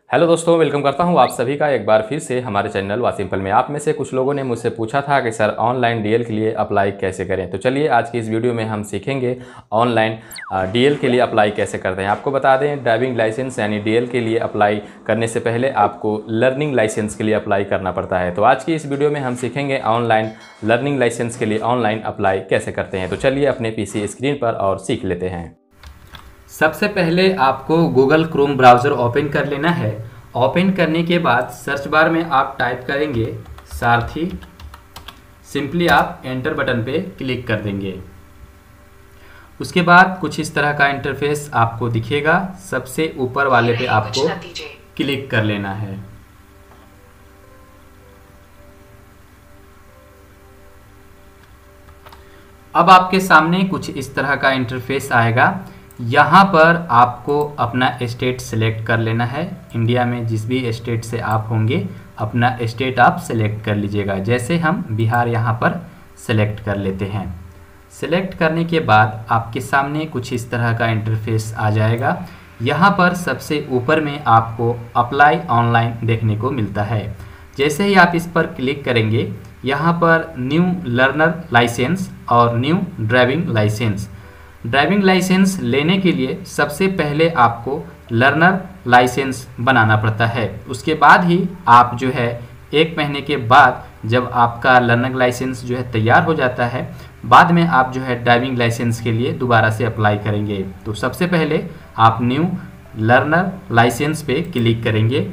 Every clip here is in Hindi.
हेलो दोस्तों, वेलकम करता हूं आप सभी का एक बार फिर से हमारे चैनल वासिम्पल में। आप में से कुछ लोगों ने मुझसे पूछा था कि सर ऑनलाइन डीएल के लिए अप्लाई कैसे करें। तो चलिए आज की इस वीडियो में हम सीखेंगे ऑनलाइन डीएल के लिए अप्लाई कैसे करते हैं। आपको बता दें, ड्राइविंग लाइसेंस यानी डीएल के लिए अप्लाई करने से पहले आपको लर्निंग लाइसेंस के लिए अप्लाई करना पड़ता है। तो आज की इस वीडियो में हम सीखेंगे ऑनलाइन लर्निंग लाइसेंस के लिए ऑनलाइन अप्लाई कैसे करते हैं। तो चलिए अपने पीसी स्क्रीन पर और सीख लेते हैं। सबसे पहले आपको गूगल क्रोम ब्राउज़र ओपन कर लेना है। ओपन करने के बाद सर्च बार में आप टाइप करेंगे सारथी। सिंपली आप एंटर बटन पे क्लिक कर देंगे। उसके बाद कुछ इस तरह का इंटरफेस आपको दिखेगा। सबसे ऊपर वाले पे आपको क्लिक कर लेना है। अब आपके सामने कुछ इस तरह का इंटरफेस आएगा। यहाँ पर आपको अपना स्टेट सेलेक्ट कर लेना है। इंडिया में जिस भी स्टेट से आप होंगे अपना स्टेट आप सेलेक्ट कर लीजिएगा। जैसे हम बिहार यहाँ पर सेलेक्ट कर लेते हैं। सेलेक्ट करने के बाद आपके सामने कुछ इस तरह का इंटरफेस आ जाएगा। यहाँ पर सबसे ऊपर में आपको अप्लाई ऑनलाइन देखने को मिलता है। जैसे ही आप इस पर क्लिक करेंगे, यहाँ पर न्यू लर्नर लाइसेंस और new driving license. Driving license लेने के लिए सबसे पहले आपको लर्नर लाइसेंस बनाना पड़ता है। उसके बाद ही आप जो है 1 महीने के बाद जब आपका लर्नर लाइसेंस जो है तैयार हो जाता है, बाद में आप जो है ड्राइविंग लाइसेंस के लिए दोबारा से अप्लाई करेंगे। तो सबसे पहले आप न्यू लर्नर लाइसेंस पे क्लिक करेंगे।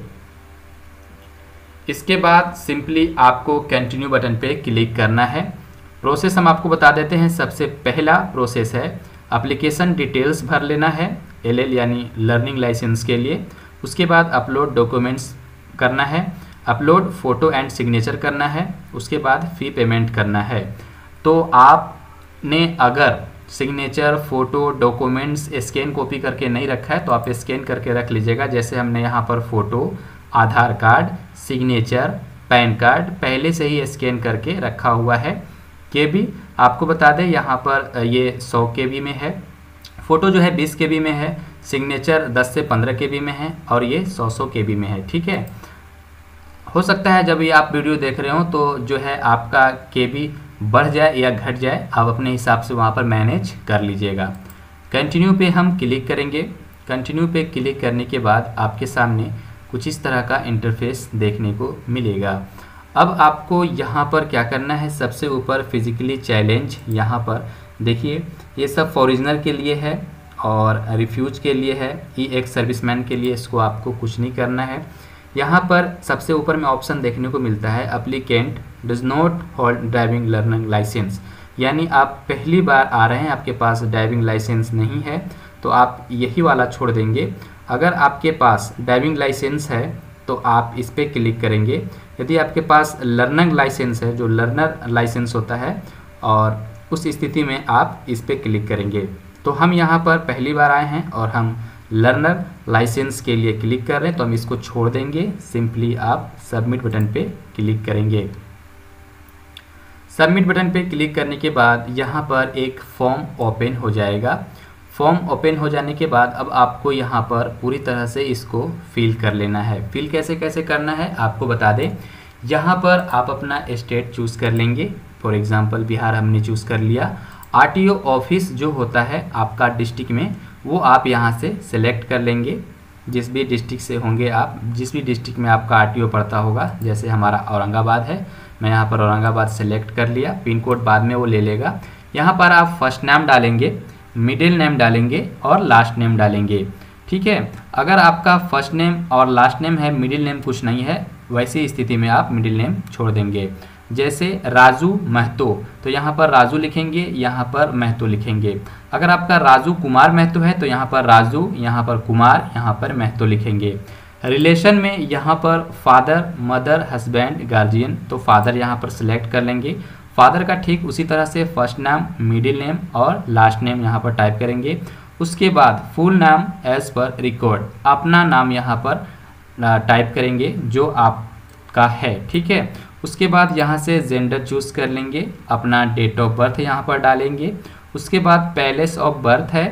इसके बाद सिंपली आपको कंटिन्यू बटन पे क्लिक करना है। प्रोसेस हम आपको बता देते हैं। सबसे पहला प्रोसेस है एप्लीकेशन डिटेल्स भर लेना है, LL यानी लर्निंग लाइसेंस के लिए। उसके बाद अपलोड डॉक्यूमेंट्स करना है, अपलोड फ़ोटो एंड सिग्नेचर करना है। उसके बाद फ़ी पेमेंट करना है। तो आपने अगर signature, photo, documents scan copy करके नहीं रखा है तो आप स्कैन करके रख लीजिएगा। जैसे हमने यहाँ पर photo, Aadhaar card, signature, pan card पहले से ही स्कैन करके रखा हुआ है। KB आपको बता दें, यहाँ पर ये 100 KB में है। फ़ोटो जो है 20 KB में है। सिग्नेचर 10 से 15 KB में है और ये 100 KB में है। ठीक है, हो सकता है जब ये आप वीडियो देख रहे हो तो जो है आपका KB बढ़ जाए या घट जाए, आप अपने हिसाब से वहाँ पर मैनेज कर लीजिएगा। कंटिन्यू पे हम क्लिक करेंगे। कंटिन्यू पे क्लिक करने के बाद आपके सामने कुछ इस तरह का इंटरफेस देखने को मिलेगा। अब आपको यहाँ पर क्या करना है, सबसे ऊपर फिजिकली चैलेंज, यहाँ पर देखिए ये सब फॉरिजनर के लिए है और रिफ्यूज के लिए है। एक सर्विसमैन के लिए इसको आपको कुछ नहीं करना है। यहाँ पर सबसे ऊपर में ऑप्शन देखने को मिलता है applicant does not hold driving learning license, यानी आप पहली बार आ रहे हैं, आपके पास ड्राइविंग लाइसेंस नहीं है तो आप यही वाला छोड़ देंगे। अगर आपके पास ड्राइविंग लाइसेंस है तो आप इस पर क्लिक करेंगे। यदि आपके पास लर्नर लाइसेंस है, जो लर्नर लाइसेंस होता है, और उस स्थिति में आप इस पर क्लिक करेंगे। तो हम यहाँ पर पहली बार आए हैं और हम लर्नर लाइसेंस के लिए क्लिक कर रहे हैं तो हम इसको छोड़ देंगे। सिंपली आप सबमिट बटन पे क्लिक करेंगे। सबमिट बटन पे क्लिक करने के बाद यहाँ पर एक फॉर्म ओपन हो जाएगा। फॉर्म ओपन हो जाने के बाद अब आपको यहाँ पर पूरी तरह से इसको फिल कर लेना है। फिल कैसे कैसे करना है आपको बता दें। यहाँ पर आप अपना स्टेट चूज़ कर लेंगे। फॉर एग्जांपल बिहार हमने चूज़ कर लिया। RTO ऑफिस जो होता है आपका डिस्ट्रिक्ट में, वो आप यहाँ से सिलेक्ट कर लेंगे। जिस भी डिस्ट्रिक्ट से होंगे आप, जिस भी डिस्ट्रिक्ट में आपका RTO पड़ता होगा, जैसे हमारा औरंगाबाद है, मैं यहाँ पर औरंगाबाद सेलेक्ट कर लिया। पिन कोड बाद में वो ले लेगा। यहाँ पर आप फर्स्ट नेम डालेंगे, मिडिल नेम डालेंगे और लास्ट नेम डालेंगे। ठीक है, अगर आपका फर्स्ट नेम और लास्ट नेम है, मिडिल नेम कुछ नहीं है, वैसी स्थिति में आप मिडिल नेम छोड़ देंगे। जैसे राजू महतो, तो यहाँ पर राजू लिखेंगे, यहाँ पर महतो लिखेंगे। अगर आपका राजू कुमार महतो है तो यहाँ पर राजू, यहाँ पर कुमार, यहाँ पर महतो लिखेंगे। रिलेशन में यहाँ पर फादर, मदर, हस्बैंड, गार्जियन, तो फादर यहाँ पर सिलेक्ट कर लेंगे। फादर का ठीक उसी तरह से फर्स्ट नाम, मिडिल नेम और लास्ट नेम यहाँ पर टाइप करेंगे। उसके बाद फुल नाम एज पर रिकॉर्ड, अपना नाम यहाँ पर टाइप करेंगे जो आपका है। ठीक है, उसके बाद यहाँ से जेंडर चूज़ कर लेंगे, अपना डेट ऑफ बर्थ यहाँ पर डालेंगे। उसके बाद पैलेस ऑफ बर्थ है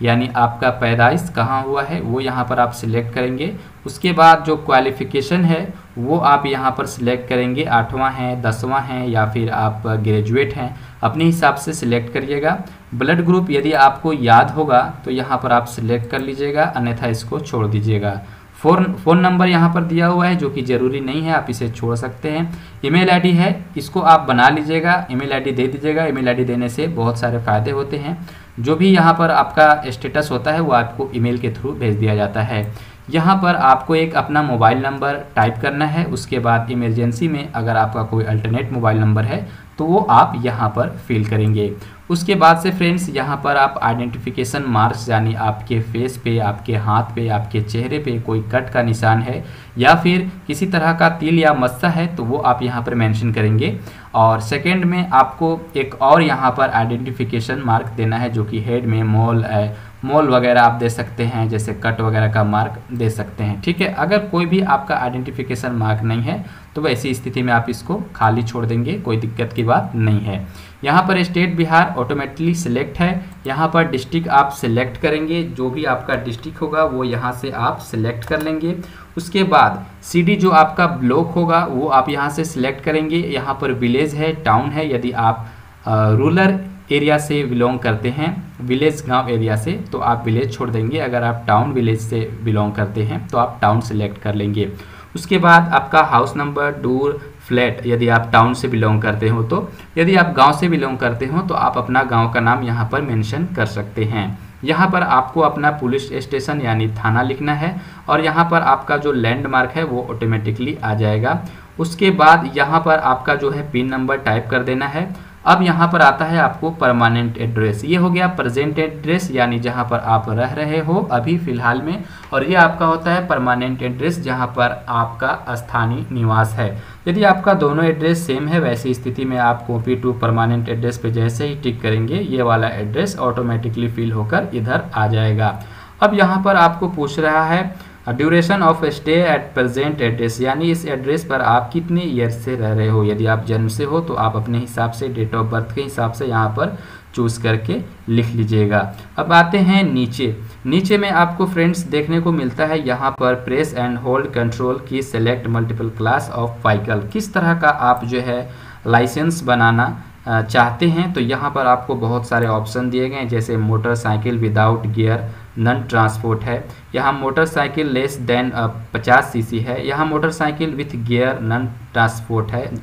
यानी आपका पैदाइश कहाँ हुआ है वो यहाँ पर आप सिलेक्ट करेंगे। उसके बाद जो क्वालिफ़िकेशन है वो आप यहाँ पर सिलेक्ट करेंगे, 8वां है, 10वां है या फिर आप ग्रेजुएट हैं, अपने हिसाब से सिलेक्ट करिएगा। ब्लड ग्रुप यदि आपको याद होगा तो यहाँ पर आप सिलेक्ट कर लीजिएगा, अन्यथा इसको छोड़ दीजिएगा। फ़ोन नंबर यहाँ पर दिया हुआ है जो कि ज़रूरी नहीं है, आप इसे छोड़ सकते हैं। ईमेल आईडी है, इसको आप बना लीजिएगा, ईमेल आईडी दे दीजिएगा। ईमेल आईडी देने से बहुत सारे फ़ायदे होते हैं। जो भी यहाँ पर आपका स्टेटस होता है वो आपको ईमेल के थ्रू भेज दिया जाता है। यहाँ पर आपको एक अपना मोबाइल नंबर टाइप करना है। उसके बाद इमरजेंसी में अगर आपका कोई अल्टरनेट मोबाइल नंबर है तो वो आप यहाँ पर फिल करेंगे। उसके बाद से फ्रेंड्स यहाँ पर आप आइडेंटिफिकेशन मार्क्स यानी आपके फेस पे, आपके हाथ पे, आपके चेहरे पे कोई कट का निशान है या फिर किसी तरह का तिल या मस्सा है तो वो आप यहाँ पर मेंशन करेंगे। और सेकंड में आपको एक और यहाँ पर आइडेंटिफिकेशन मार्क देना है जो कि हेड में मोल वगैरह आप दे सकते हैं, जैसे कट वगैरह का मार्क दे सकते हैं। ठीक है, अगर कोई भी आपका आइडेंटिफिकेशन मार्क नहीं है तो वैसी स्थिति में आप इसको खाली छोड़ देंगे, कोई दिक्कत की बात नहीं है। यहाँ पर स्टेट बिहार ऑटोमेटिकली सिलेक्ट है। यहाँ पर डिस्ट्रिक्ट आप सिलेक्ट करेंगे, जो भी आपका डिस्ट्रिक्ट होगा वो यहाँ से आप सिलेक्ट कर लेंगे। उसके बाद सिटी जो आपका ब्लॉक होगा वो आप यहाँ से सिलेक्ट करेंगे। यहाँ पर विलेज है, टाउन है, यदि आप रूरल एरिया से बिलोंग करते हैं, विलेज गांव एरिया से, तो आप विलेज छोड़ देंगे। अगर आप टाउन विलेज से बिलोंग करते हैं तो आप टाउन सेलेक्ट कर लेंगे। उसके बाद आपका हाउस नंबर, डोर, फ्लैट, यदि आप टाउन से बिलोंग करते हो तो, यदि आप गांव से बिलोंग करते हो तो आप अपना गांव का नाम यहाँ पर मेंशन कर सकते हैं। यहाँ पर आपको अपना पुलिस स्टेशन यानी थाना लिखना है और यहाँ पर आपका जो लैंडमार्क है वो ऑटोमेटिकली आ जाएगा। उसके बाद यहाँ पर आपका जो है पिन नंबर टाइप कर देना है। अब यहाँ पर आता है आपको परमानेंट एड्रेस, ये हो गया प्रेजेंट एड्रेस यानी जहाँ पर आप रह रहे हो अभी फ़िलहाल में, और ये आपका होता है परमानेंट एड्रेस जहाँ पर आपका स्थानीय निवास है। यदि आपका दोनों एड्रेस सेम है वैसी स्थिति में आप कॉपी टू परमानेंट एड्रेस पे जैसे ही टिक करेंगे ये वाला एड्रेस ऑटोमेटिकली फिल होकर इधर आ जाएगा। अब यहाँ पर आपको पूछ रहा है duration of stay at present address, यानी इस एड्रेस पर आप कितने ईयर से रह रहे हो। यदि आप जन्म से हो तो आप अपने हिसाब से डेट ऑफ बर्थ के हिसाब से यहाँ पर चूज़ करके लिख लीजिएगा। अब आते हैं नीचे में आपको फ्रेंड्स देखने को मिलता है यहाँ पर press and hold control key select multiple class of vehicle, किस तरह का आप जो है लाइसेंस बनाना चाहते हैं। तो यहाँ पर आपको बहुत सारे ऑप्शन दिए गए हैं, जैसे motorcycle without gear non transport है, यहाँ मोटरसाइकिल लेस देन 50 सीसी है, यहाँ motorcycle with gear non transport है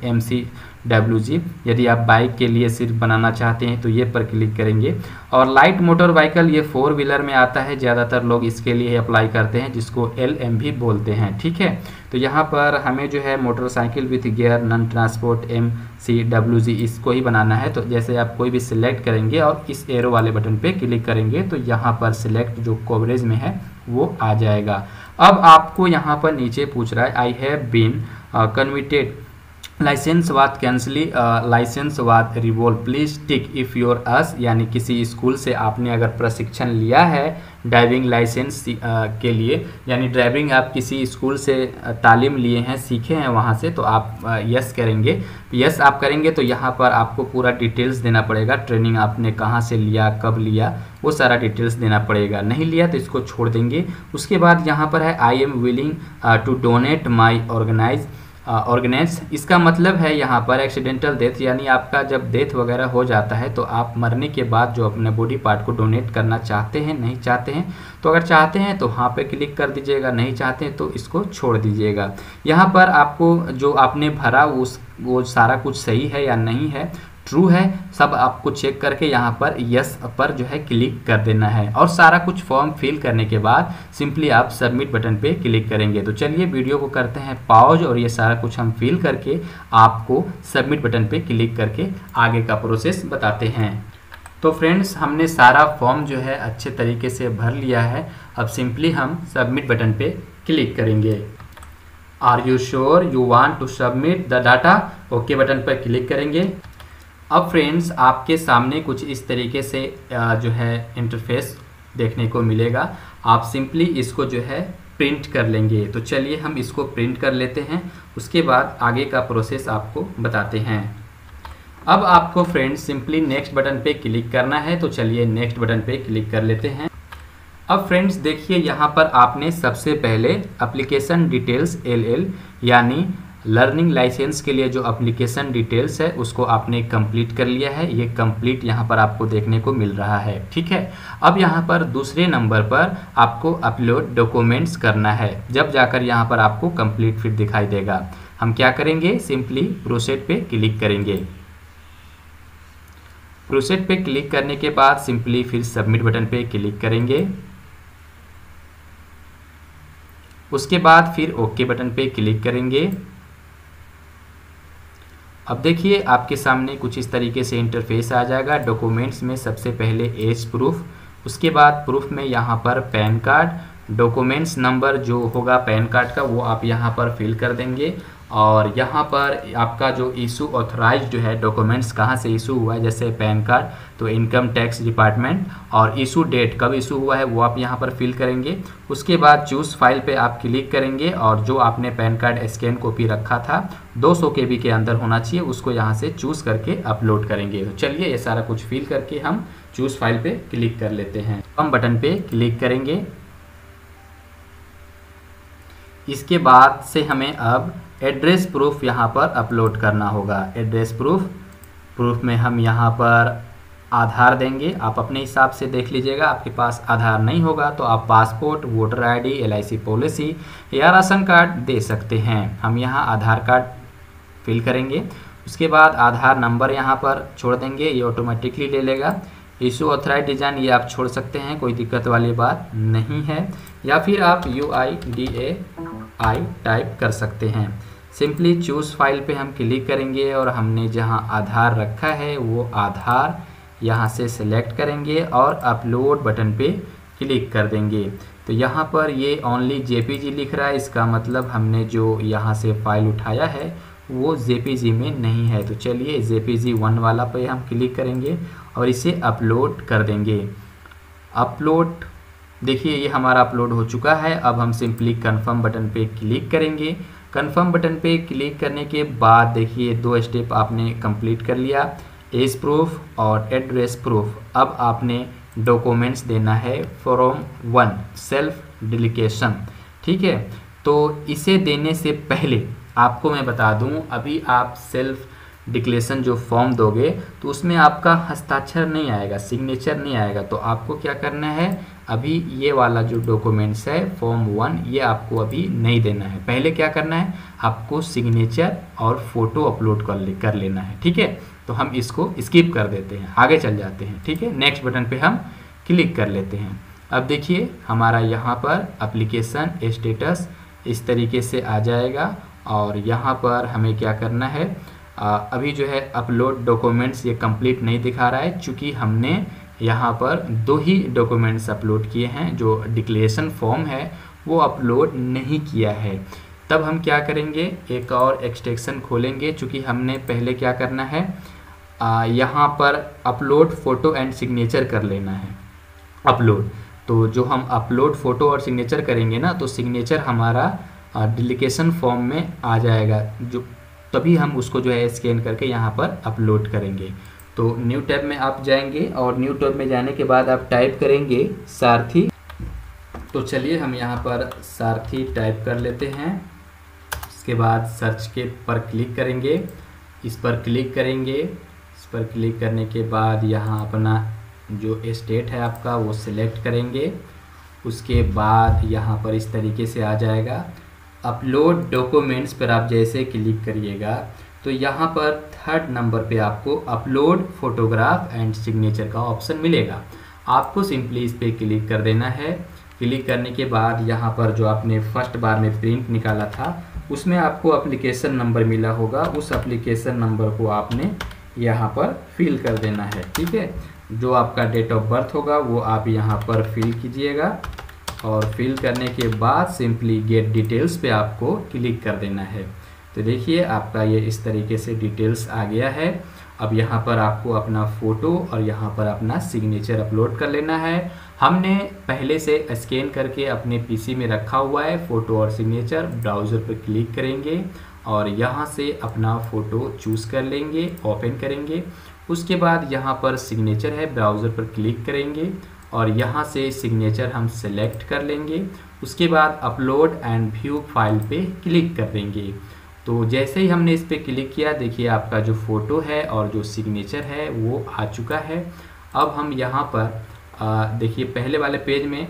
MCWG। यदि आप बाइक के लिए सिर्फ बनाना चाहते हैं तो ये पर क्लिक करेंगे। और लाइट मोटर व्हीकल ये 4 व्हीलर में आता है, ज़्यादातर लोग इसके लिए अप्लाई करते हैं जिसको LM भी बोलते हैं। ठीक है, तो यहाँ पर हमें जो है motorcycle with gear non transport MCWG इसको ही बनाना है। तो जैसे आप कोई भी सिलेक्ट करेंगे और इस एरो वाले बटन पे क्लिक करेंगे तो यहाँ पर सिलेक्ट जो कवरेज में है वो आ जाएगा। अब आपको यहाँ पर नीचे पूछ रहा है I have been convicted license was cancelled license was रिवोल्व please tick if yes, यानी किसी स्कूल से आपने अगर प्रशिक्षण लिया है ड्राइविंग लाइसेंस के लिए, यानी ड्राइविंग आप किसी स्कूल से तालीम लिए हैं, सीखे हैं वहाँ से, तो आप यस करेंगे। यस आप करेंगे तो यहाँ पर आपको पूरा डिटेल्स देना पड़ेगा, ट्रेनिंग आपने कहाँ से लिया, कब लिया, वो सारा डिटेल्स देना पड़ेगा। नहीं लिया तो इसको छोड़ देंगे। उसके बाद यहाँ पर है I am willing to donate my organs, इसका मतलब है यहाँ पर एक्सीडेंटल डेथ, यानी आपका जब डेथ वगैरह हो जाता है तो आप मरने के बाद जो अपने बॉडी पार्ट को डोनेट करना चाहते हैं, नहीं चाहते हैं तो अगर चाहते हैं तो हाँ पे क्लिक कर दीजिएगा, नहीं चाहते हैं तो इसको छोड़ दीजिएगा। यहाँ पर आपको जो आपने भरा वो सारा कुछ सही है या नहीं है, ट्रू है, सब आपको चेक करके यहाँ पर यस पर जो है क्लिक कर देना है। और सारा कुछ फॉर्म फिल करने के बाद सिंपली आप सबमिट बटन पे क्लिक करेंगे। तो चलिए वीडियो को करते हैं पॉज और ये सारा कुछ हम फिल करके आपको सबमिट बटन पे क्लिक करके आगे का प्रोसेस बताते हैं। तो फ्रेंड्स हमने सारा फॉर्म जो है अच्छे तरीके से भर लिया है। अब सिंपली हम सबमिट बटन पे क्लिक करेंगे। Are you sure you want to submit the data, okay button पर क्लिक करेंगे। अब फ्रेंड्स आपके सामने कुछ इस तरीके से जो है इंटरफेस देखने को मिलेगा। आप सिंपली इसको जो है प्रिंट कर लेंगे। तो चलिए हम इसको प्रिंट कर लेते हैं, उसके बाद आगे का प्रोसेस आपको बताते हैं। अब आपको फ्रेंड्स सिंपली नेक्स्ट बटन पे क्लिक करना है। तो चलिए नेक्स्ट बटन पे क्लिक कर लेते हैं। अब फ्रेंड्स देखिए यहाँ पर आपने सबसे पहले एप्लीकेशन डिटेल्स LL यानी लर्निंग लाइसेंस के लिए जो एप्लीकेशन डिटेल्स है उसको आपने कंप्लीट कर लिया है। ये कंप्लीट यहाँ पर आपको देखने को मिल रहा है, ठीक है। अब यहाँ पर दूसरे नंबर पर आपको अपलोड डॉक्यूमेंट्स करना है, जब जाकर यहाँ पर आपको कंप्लीट फिर दिखाई देगा। हम क्या करेंगे, सिंपली प्रोसीड पे क्लिक करेंगे। प्रोसीड पे क्लिक करने के बाद सिंपली फिर सबमिट बटन पे क्लिक करेंगे। उसके बाद फिर ओके बटन पे क्लिक करेंगे। अब देखिए आपके सामने कुछ इस तरीके से इंटरफेस आ जाएगा। डॉक्यूमेंट्स में सबसे पहले एज प्रूफ, उसके बाद प्रूफ में यहाँ पर पैन कार्ड, डॉक्यूमेंट्स नंबर जो होगा पैन कार्ड का वो आप यहाँ पर फिल कर देंगे। और यहाँ पर आपका जो इशू ऑथराइज जो है डॉक्यूमेंट्स कहाँ से इशू हुआ है, जैसे पैन कार्ड तो इनकम टैक्स डिपार्टमेंट, और इशू डेट कब इशू हुआ है वो आप यहाँ पर फिल करेंगे। उसके बाद चूज़ फाइल पे आप क्लिक करेंगे और जो आपने पैन कार्ड स्कैन कॉपी रखा था 200 KB के अंदर होना चाहिए, उसको यहाँ से चूज़ करके अपलोड करेंगे। तो चलिए ये सारा कुछ फिल करके हम चूज़ फाइल पे क्लिक कर लेते हैं। हम बटन पे क्लिक करेंगे। इसके बाद से हमें अब एड्रेस प्रूफ यहाँ पर अपलोड करना होगा। एड्रेस प्रूफ में हम यहाँ पर आधार देंगे। आप अपने हिसाब से देख लीजिएगा, आपके पास आधार नहीं होगा तो आप passport, voter ID, LIC policy या राशन कार्ड दे सकते हैं। हम यहाँ आधार कार्ड फिल करेंगे। उसके बाद आधार नंबर यहाँ पर छोड़ देंगे, ये ऑटोमेटिकली ले लेगा। इशू ऑथराइज डिजाइन ये आप छोड़ सकते हैं, कोई दिक्कत वाली बात नहीं है। या फिर आप UIDAI टाइप कर सकते हैं। सिंपली चूज़ फाइल पे हम क्लिक करेंगे और हमने जहां आधार रखा है वो आधार यहां से सिलेक्ट करेंगे और अपलोड बटन पे क्लिक कर देंगे। तो यहां पर ये ओनली JPG लिख रहा है, इसका मतलब हमने जो यहां से फाइल उठाया है वो JPG में नहीं है। तो चलिए JPG 1 वाला पे हम क्लिक करेंगे और इसे अपलोड कर देंगे। अपलोड देखिए ये हमारा अपलोड हो चुका है। अब हम सिंपली कन्फर्म बटन पे क्लिक करेंगे। कन्फर्म बटन पे क्लिक करने के बाद देखिए 2 स्टेप आपने कंप्लीट कर लिया, एज प्रूफ और एड्रेस प्रूफ। अब आपने डॉक्यूमेंट्स देना है फॉर्म 1 सेल्फ डिक्लेरेशन, ठीक है। तो इसे देने से पहले आपको मैं बता दूं, अभी आप सेल्फ डिक्लेरेशन जो फॉर्म दोगे तो उसमें आपका हस्ताक्षर नहीं आएगा, सिग्नेचर नहीं आएगा। तो आपको क्या करना है, अभी ये वाला जो डॉक्यूमेंट्स है फॉर्म 1 ये आपको अभी नहीं देना है। पहले क्या करना है, आपको सिग्नेचर और फोटो अपलोड कर लेना है, ठीक है। तो हम इसको स्किप कर देते हैं, आगे चल जाते हैं, ठीक है। नेक्स्ट बटन पे हम क्लिक कर लेते हैं। अब देखिए हमारा यहाँ पर एप्लीकेशन स्टेटस इस तरीके से आ जाएगा और यहाँ पर हमें क्या करना है, अभी जो है अपलोड डॉक्यूमेंट्स ये कंप्लीट नहीं दिखा रहा है, चूँकि हमने यहाँ पर 2 ही डॉक्यूमेंट्स अपलोड किए हैं। जो डिक्लेरेशन फॉर्म है वो अपलोड नहीं किया है। तब हम क्या करेंगे, एक और एक्सटेंशन खोलेंगे, चूँकि हमने पहले क्या करना है, यहाँ पर अपलोड फ़ोटो एंड सिग्नेचर कर लेना है अपलोड। तो जो हम अपलोड फ़ोटो और सिग्नेचर करेंगे ना, तो सिग्नेचर हमारा डिक्लेरेशन फॉर्म में आ जाएगा, जो तभी हम उसको जो है स्कैन करके यहाँ पर अपलोड करेंगे। तो न्यू टैब में आप जाएंगे और न्यू टैब में जाने के बाद आप टाइप करेंगे सारथी। तो चलिए हम यहाँ पर सारथी टाइप कर लेते हैं। इसके बाद सर्च के पर क्लिक करेंगे, इस पर क्लिक करेंगे। इस पर क्लिक करने के बाद यहाँ अपना जो स्टेट है आपका वो सिलेक्ट करेंगे। उसके बाद यहाँ पर इस तरीके से आ जाएगा। अपलोड डॉक्यूमेंट्स पर आप जैसे क्लिक करिएगा तो यहाँ पर 3rd नंबर पे आपको अपलोड फोटोग्राफ एंड सिग्नेचर का ऑप्शन मिलेगा। आपको सिंपली इस पर क्लिक कर देना है। क्लिक करने के बाद यहाँ पर जो आपने फर्स्ट बार में प्रिंट निकाला था उसमें आपको एप्लीकेशन नंबर मिला होगा, उस एप्लीकेशन नंबर को आपने यहाँ पर फिल कर देना है, ठीक है। जो आपका डेट ऑफ बर्थ होगा वो आप यहाँ पर फिल कीजिएगा और फिल करने के बाद सिंपली गेट डिटेल्स पे आपको क्लिक कर देना है। तो देखिए आपका ये इस तरीके से डिटेल्स आ गया है। अब यहाँ पर आपको अपना फ़ोटो और यहाँ पर अपना सिग्नेचर अपलोड कर लेना है। हमने पहले से स्कैन करके अपने पीसी में रखा हुआ है फ़ोटो और सिग्नेचर। ब्राउज़र पर क्लिक करेंगे और यहाँ से अपना फ़ोटो चूज़ कर लेंगे, ओपन करेंगे। उसके बाद यहाँ पर सिग्नेचर है, ब्राउज़र पर क्लिक करेंगे और यहाँ से सिग्नेचर हम सेलेक्ट कर लेंगे। उसके बाद अपलोड एंड व्यू फाइल पे क्लिक कर देंगे। तो जैसे ही हमने इस पर क्लिक किया, देखिए आपका जो फ़ोटो है और जो सिग्नेचर है वो आ चुका है। अब हम यहाँ पर देखिए पहले वाले पेज में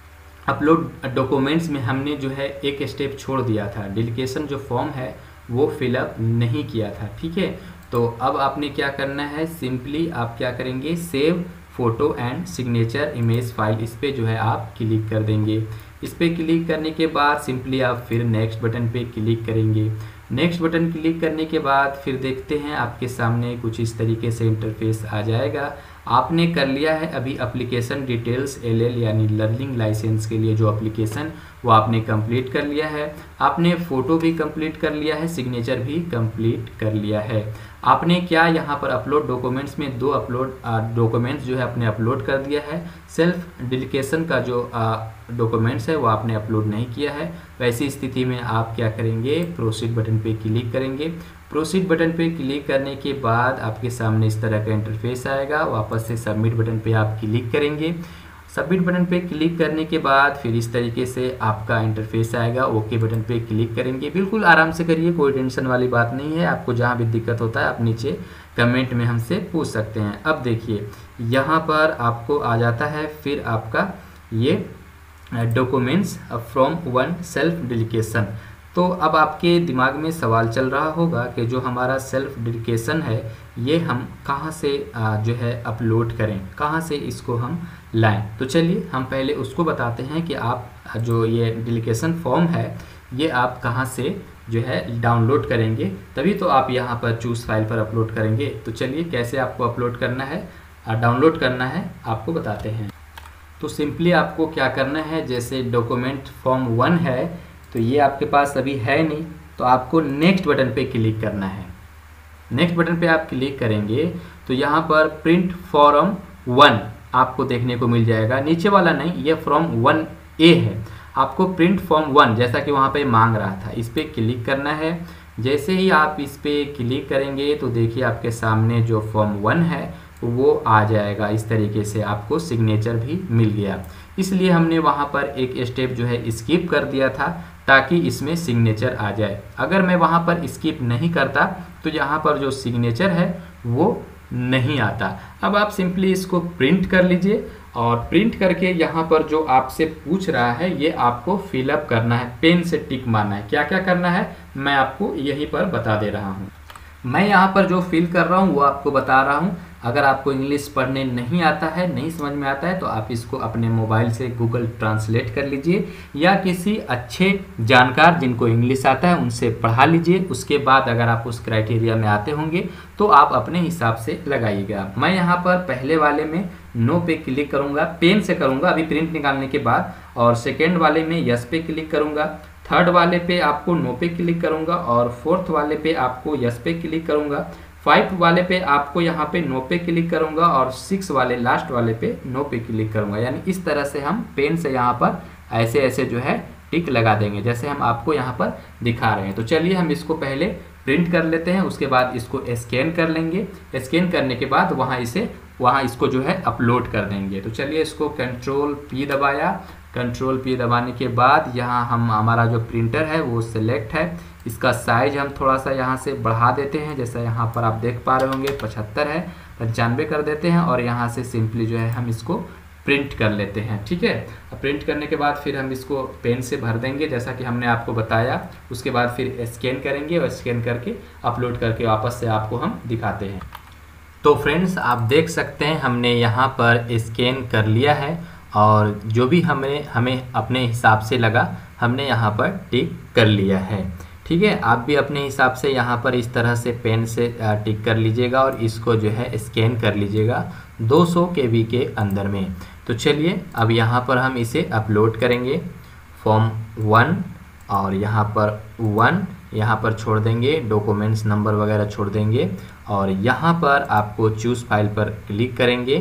अपलोड डॉक्यूमेंट्स में हमने जो है एक स्टेप छोड़ दिया था, डुप्लीकेशन जो फॉर्म है वो फिलअप नहीं किया था। ठीक है, तो अब आपने क्या करना है, सिंपली आप क्या करेंगे, save photo and signature image file, इस पर जो है आप क्लिक कर देंगे। इस पर क्लिक करने के बाद सिंपली आप फिर नेक्स्ट बटन पे क्लिक करेंगे। नेक्स्ट बटन क्लिक करने के बाद फिर देखते हैं आपके सामने कुछ इस तरीके से इंटरफेस आ जाएगा। आपने कर लिया है अभी एप्लीकेशन डिटेल्स LL यानी लर्निंग लाइसेंस के लिए जो एप्लीकेशन वो आपने कंप्लीट कर लिया है। आपने फ़ोटो भी कंप्लीट कर लिया है, सिग्नेचर भी कंप्लीट कर लिया है। आपने क्या यहाँ पर अपलोड डॉक्यूमेंट्स में दो डॉक्यूमेंट्स जो है आपने अपलोड कर दिया है। सेल्फ डेडिकेशन का जो डॉक्यूमेंट्स है वो आपने अपलोड नहीं किया है। वैसी स्थिति में आप क्या करेंगे, प्रोसीड बटन पे क्लिक करेंगे। प्रोसीड बटन पे क्लिक करने के बाद आपके सामने इस तरह का इंटरफेस आएगा। वापस से सबमिट बटन पे आप क्लिक करेंगे। सबमिट बटन पे क्लिक करने के बाद फिर इस तरीके से आपका इंटरफेस आएगा। ओके बटन पे क्लिक करेंगे। बिल्कुल आराम से करिए, कोई टेंशन वाली बात नहीं है। आपको जहाँ भी दिक्कत होता है आप नीचे कमेंट में हमसे पूछ सकते हैं। अब देखिए यहाँ पर आपको आ जाता है फिर आपका ये documents from one self dedication. तो अब आपके दिमाग में सवाल चल रहा होगा कि जो हमारा सेल्फ डेडिकेशन है ये हम कहाँ से जो है अपलोड करें, कहाँ से इसको हम लाएं। तो चलिए हम पहले उसको बताते हैं कि आप जो ये डेडिकेशन फॉर्म है ये आप कहाँ से जो है डाउनलोड करेंगे, तभी तो आप यहाँ पर चूज़ फाइल पर अपलोड करेंगे। तो चलिए कैसे आपको अपलोड करना है, डाउनलोड करना है आपको बताते हैं। तो सिंपली आपको क्या करना है, जैसे डॉक्यूमेंट फॉर्म 1 है तो ये आपके पास अभी है नहीं, तो आपको नेक्स्ट बटन पे क्लिक करना है। नेक्स्ट बटन पे आप क्लिक करेंगे तो यहाँ पर प्रिंट फॉर्म 1 आपको देखने को मिल जाएगा। नीचे वाला नहीं, ये फॉर्म 1A है। आपको प्रिंट फॉर्म 1 जैसा कि वहाँ पे मांग रहा था, इस पर क्लिक करना है। जैसे ही आप इस पर क्लिक करेंगे तो देखिए आपके सामने जो फॉर्म 1 है वो आ जाएगा। इस तरीके से आपको सिग्नेचर भी मिल गया। इसलिए हमने वहाँ पर एक स्टेप जो है स्किप कर दिया था ताकि इसमें सिग्नेचर आ जाए। अगर मैं वहाँ पर स्किप नहीं करता तो यहाँ पर जो सिग्नेचर है वो नहीं आता। अब आप सिंपली इसको प्रिंट कर लीजिए और प्रिंट करके यहाँ पर जो आपसे पूछ रहा है ये आपको फिलअप करना है, पेन से टिक मारना है। क्या क्या करना है मैं आपको यहीं पर बता दे रहा हूँ। मैं यहाँ पर जो फिल कर रहा हूँ वो आपको बता रहा हूँ। अगर आपको इंग्लिश पढ़ने नहीं आता है, नहीं समझ में आता है, तो आप इसको अपने मोबाइल से गूगल ट्रांसलेट कर लीजिए या किसी अच्छे जानकार जिनको इंग्लिश आता है उनसे पढ़ा लीजिए। उसके बाद अगर आप उस क्राइटेरिया में आते होंगे तो आप अपने हिसाब से लगाइएगा। मैं यहाँ पर पहले वाले में नो पे क्लिक करूँगा, पेन से करूँगा अभी प्रिंट निकालने के बाद, और सेकेंड वाले में यस पे क्लिक करूँगा। थर्ड वाले पे आपको नो पे क्लिक करूँगा और फोर्थ वाले पे आपको यस पे क्लिक करूँगा। 5 वाले पे आपको यहाँ पे नो पे क्लिक करूँगा और 6 वाले लास्ट वाले पे नो पे क्लिक करूँगा। यानी इस तरह से हम पेन से यहाँ पर ऐसे ऐसे जो है टिक लगा देंगे जैसे हम आपको यहाँ पर दिखा रहे हैं। तो चलिए हम इसको पहले प्रिंट कर लेते हैं, उसके बाद इसको स्कैन कर लेंगे। स्कैन करने के बाद वहाँ इसको जो है अपलोड कर देंगे। तो चलिए इसको Ctrl+P दबाया। Ctrl+P दबाने के बाद यहाँ हमारा जो प्रिंटर है वो सिलेक्ट है। इसका साइज हम थोड़ा सा यहाँ से बढ़ा देते हैं, जैसा यहाँ पर आप देख पा रहे होंगे 75 है, 95 कर देते हैं और यहाँ से सिंपली जो है हम इसको प्रिंट कर लेते हैं। ठीक है, प्रिंट करने के बाद फिर हम इसको पेन से भर देंगे जैसा कि हमने आपको बताया। उसके बाद फिर स्कैन करेंगे और स्कैन करके अपलोड करके वापस से आपको हम दिखाते हैं। तो फ्रेंड्स आप देख सकते हैं हमने यहाँ पर स्कैन कर लिया है और जो भी हमें अपने हिसाब से लगा हमने यहाँ पर टिक कर लिया है। ठीक है, आप भी अपने हिसाब से यहाँ पर इस तरह से पेन से टिक कर लीजिएगा और इसको जो है स्कैन कर लीजिएगा 200 KB के अंदर में। तो चलिए अब यहाँ पर हम इसे अपलोड करेंगे फॉर्म 1 और यहाँ पर 1 यहाँ पर छोड़ देंगे, डॉक्यूमेंट्स नंबर वगैरह छोड़ देंगे और यहाँ पर आपको चूज़ फाइल पर क्लिक करेंगे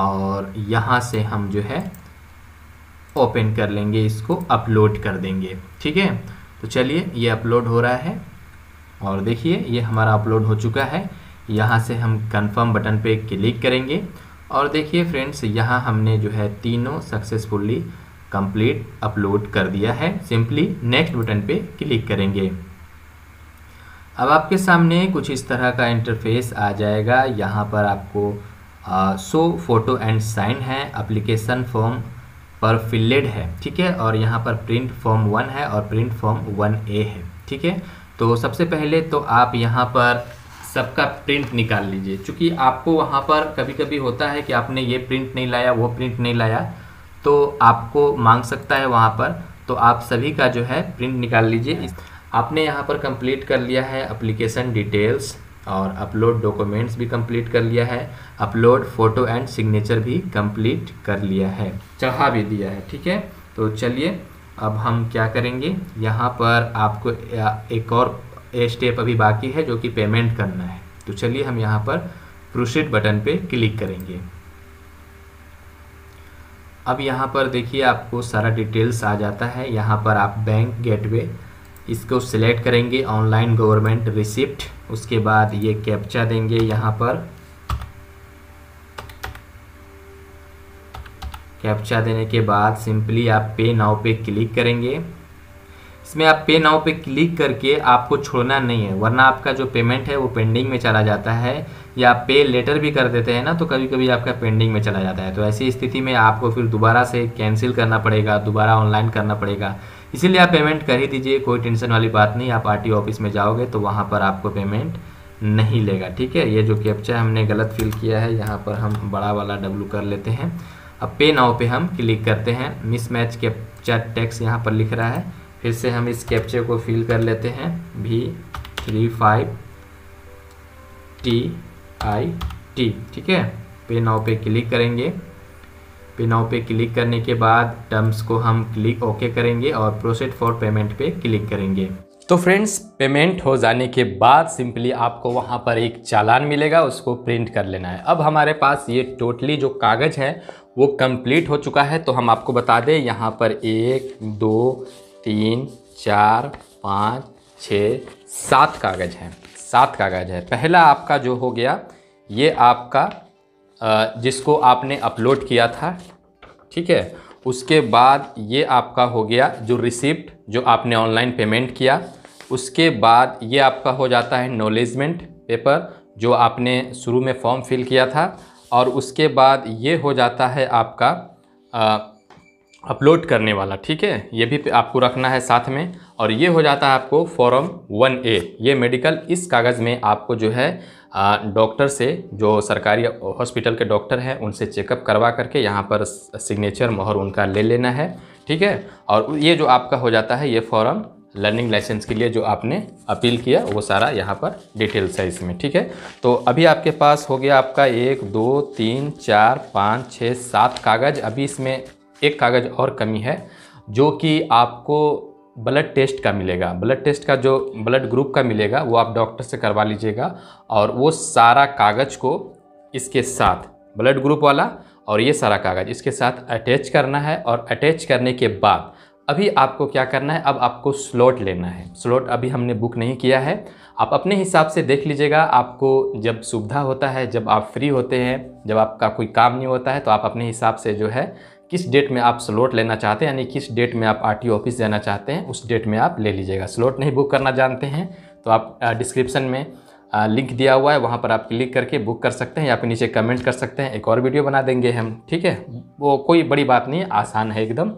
और यहाँ से हम जो है ओपन कर लेंगे, इसको अपलोड कर देंगे। ठीक है, तो चलिए ये अपलोड हो रहा है और देखिए ये हमारा अपलोड हो चुका है। यहाँ से हम कंफर्म बटन पे क्लिक करेंगे। और देखिए फ्रेंड्स, यहाँ हमने जो है तीनों सक्सेसफुली कंप्लीट अपलोड कर दिया है। सिंपली नेक्स्ट बटन पे क्लिक करेंगे। अब आपके सामने कुछ इस तरह का इंटरफेस आ जाएगा। यहाँ पर आपको शो फोटो एंड साइन है, एप्लीकेशन फॉर्म पर फिल्ड है, ठीक है, और यहाँ पर प्रिंट फॉर्म 1 है और प्रिंट फॉर्म 1A है, ठीक है। तो सबसे पहले तो आप यहाँ पर सबका प्रिंट निकाल लीजिए, क्योंकि आपको वहाँ पर कभी कभी होता है कि आपने ये प्रिंट नहीं लाया, वो प्रिंट नहीं लाया, तो आपको मांग सकता है वहाँ पर। तो आप सभी का जो है प्रिंट निकाल लीजिए। आपने यहाँ पर कंप्लीट कर लिया है एप्लीकेशन डिटेल्स और अपलोड डॉक्यूमेंट्स भी कंप्लीट कर लिया है, अपलोड फोटो एंड सिग्नेचर भी कंप्लीट कर लिया है, चढ़ा भी दिया है, ठीक है। तो चलिए अब हम क्या करेंगे, यहाँ पर आपको एक और स्टेप अभी बाकी है जो कि पेमेंट करना है। तो चलिए हम यहाँ पर प्रोसीड बटन पे क्लिक करेंगे। अब यहाँ पर देखिए आपको सारा डिटेल्स आ जाता है। यहाँ पर आप बैंक गेटवे इसको सिलेक्ट करेंगे, ऑनलाइन गवर्नमेंट रिसिप्ट, उसके बाद ये कैप्चा देंगे। यहाँ पर कैप्चा देने के बाद सिंपली आप पे नाउ पे क्लिक करेंगे। इसमें आप पे नाउ पे क्लिक करके आपको छोड़ना नहीं है, वरना आपका जो पेमेंट है वो पेंडिंग में चला जाता है, या आप पे लेटर भी कर देते हैं ना, तो कभी कभी आपका पेंडिंग में चला जाता है। तो ऐसी स्थिति में आपको फिर दोबारा से कैंसिल करना पड़ेगा, दोबारा ऑनलाइन करना पड़ेगा। इसीलिए आप पेमेंट कर ही दीजिए, कोई टेंशन वाली बात नहीं। आप आरटीओ ऑफिस में जाओगे तो वहाँ पर आपको पेमेंट नहीं लेगा, ठीक है। ये जो कैप्चा हमने गलत फिल किया है, यहाँ पर हम बड़ा वाला W कर लेते हैं। अब पे नाउ पे हम क्लिक करते हैं। मिसमैच कैप्चा टेक्स्ट यहाँ पर लिख रहा है, फिर से हम इस कैप्चे को फिल कर लेते हैं, V35TIT, ठीक है। पे नाउ पे क्लिक करेंगे। पे नाउ पे क्लिक करने के बाद टर्म्स को हम क्लिक ओके करेंगे और प्रोसीड फॉर पेमेंट पे क्लिक करेंगे। तो फ्रेंड्स, पेमेंट हो जाने के बाद सिंपली आपको वहाँ पर एक चालान मिलेगा, उसको प्रिंट कर लेना है। अब हमारे पास ये टोटली जो कागज़ है वो कंप्लीट हो चुका है। तो हम आपको बता दें, यहाँ पर 1 2 3 4 5 6 7 कागज़ हैं, 7 कागज़ है। पहला आपका जो हो गया, ये आपका जिसको आपने अपलोड किया था, ठीक है। उसके बाद ये आपका हो गया जो रिसिप्ट जो आपने ऑनलाइन पेमेंट किया। उसके बाद ये आपका हो जाता है नॉलेजमेंट पेपर जो आपने शुरू में फॉर्म फिल किया था। और उसके बाद ये हो जाता है आपका अपलोड करने वाला, ठीक है, ये भी आपको रखना है साथ में। और ये हो जाता है आपको फॉर्म 1A, ये मेडिकल। इस कागज़ में आपको जो है डॉक्टर से, जो सरकारी हॉस्पिटल के डॉक्टर हैं, उनसे चेकअप करवा करके यहाँ पर सिग्नेचर मोहर उनका ले लेना है, ठीक है। और ये जो आपका हो जाता है, ये फॉर्म लर्निंग लाइसेंस के लिए जो आपने अपील किया, वो सारा यहाँ पर डिटेल्स है इसमें, ठीक है। तो अभी आपके पास हो गया आपका 1 2 3 4 5 6 7 कागज़। अभी इसमें एक कागज़ और कमी है, जो कि आपको ब्लड टेस्ट का मिलेगा। ब्लड टेस्ट का जो ब्लड ग्रुप का मिलेगा वो आप डॉक्टर से करवा लीजिएगा। और वो सारा कागज़ को इसके साथ, ब्लड ग्रुप वाला और ये सारा कागज़ इसके साथ अटैच करना है। और अटैच करने के बाद अभी आपको क्या करना है, अब आपको स्लॉट लेना है। स्लॉट अभी हमने बुक नहीं किया है, आप अपने हिसाब से देख लीजिएगा। आपको जब सुविधा होता है, जब आप फ्री होते हैं, जब आपका कोई काम नहीं होता है, तो आप अपने हिसाब से जो है किस डेट में आप स्लॉट लेना चाहते हैं, यानी किस डेट में आप आरटीओ ऑफिस जाना चाहते हैं, उस डेट में आप ले लीजिएगा। स्लॉट नहीं बुक करना जानते हैं तो आप डिस्क्रिप्शन में लिंक दिया हुआ है, वहाँ पर आप क्लिक करके बुक कर सकते हैं, या फिर नीचे कमेंट कर सकते हैं। एक और वीडियो बना देंगे हम, ठीक है। वो कोई बड़ी बात नहीं है, आसान है एकदम।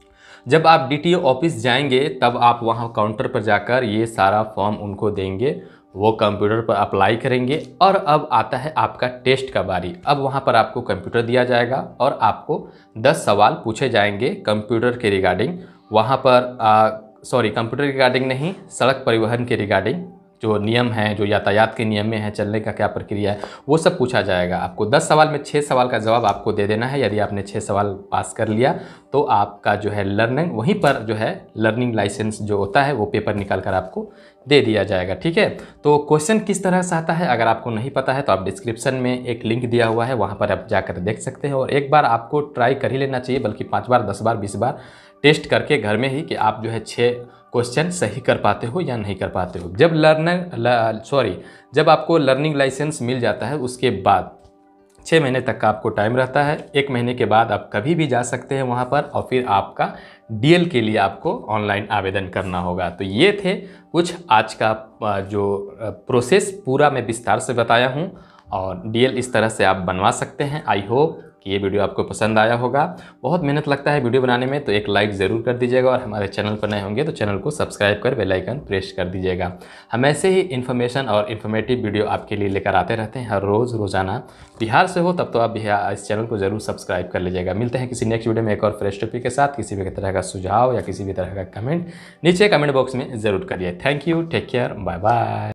जब आप डीटीओ ऑफिस जाएंगे तब आप वहाँ काउंटर पर जाकर ये सारा फॉर्म उनको देंगे, वो कंप्यूटर पर अप्लाई करेंगे। और अब आता है आपका टेस्ट का बारी। अब वहाँ पर आपको कंप्यूटर दिया जाएगा और आपको 10 सवाल पूछे जाएंगे कंप्यूटर के रिगार्डिंग। वहाँ पर कंप्यूटर के रिगार्डिंग नहीं, सड़क परिवहन के रिगार्डिंग जो नियम हैं, जो यातायात के नियम में है, चलने का क्या प्रक्रिया है, वो सब पूछा जाएगा। आपको 10 सवाल में 6 सवाल का जवाब आपको दे देना है। यदि आपने 6 सवाल पास कर लिया तो आपका जो है लर्निंग, वहीं पर जो है लर्निंग लाइसेंस जो होता है वो पेपर निकाल कर आपको दे दिया जाएगा, ठीक है। तो क्वेश्चन किस तरह से आता है, अगर आपको नहीं पता है तो आप डिस्क्रिप्शन में एक लिंक दिया हुआ है, वहाँ पर आप जाकर देख सकते हैं। और एक बार आपको ट्राई कर ही लेना चाहिए, बल्कि 5 बार 10 बार 20 बार टेस्ट करके घर में ही, कि आप जो है 6 क्वेश्चन सही कर पाते हो या नहीं कर पाते हो। जब जब आपको लर्निंग लाइसेंस मिल जाता है, उसके बाद 6 महीने तक का आपको टाइम रहता है। 1 महीने के बाद आप कभी भी जा सकते हैं वहाँ पर और फिर आपका डीएल के लिए आपको ऑनलाइन आवेदन करना होगा। तो ये थे कुछ आज का जो प्रोसेस पूरा मैं विस्तार से बताया हूँ और डीएल इस तरह से आप बनवा सकते हैं। आई होप कि ये वीडियो आपको पसंद आया होगा। बहुत मेहनत लगता है वीडियो बनाने में, तो एक लाइक ज़रूर कर दीजिएगा और हमारे चैनल पर नए होंगे तो चैनल को सब्सक्राइब कर बेल आइकन प्रेस कर दीजिएगा। हम ऐसे ही इन्फॉर्मेशन और इन्फॉर्मेटिव वीडियो आपके लिए लेकर आते रहते हैं हर रोज़ रोज़ाना। बिहार से हो तब तो आप इस चैनल को ज़रूर सब्सक्राइब कर लीजिएगा। मिलते हैं किसी नेक्स्ट वीडियो में एक और फ्रेश टॉपिक के साथ। किसी भी तरह का सुझाव या किसी भी तरह का कमेंट नीचे कमेंट बॉक्स में ज़रूर करिए। Thank you, take care, bye bye.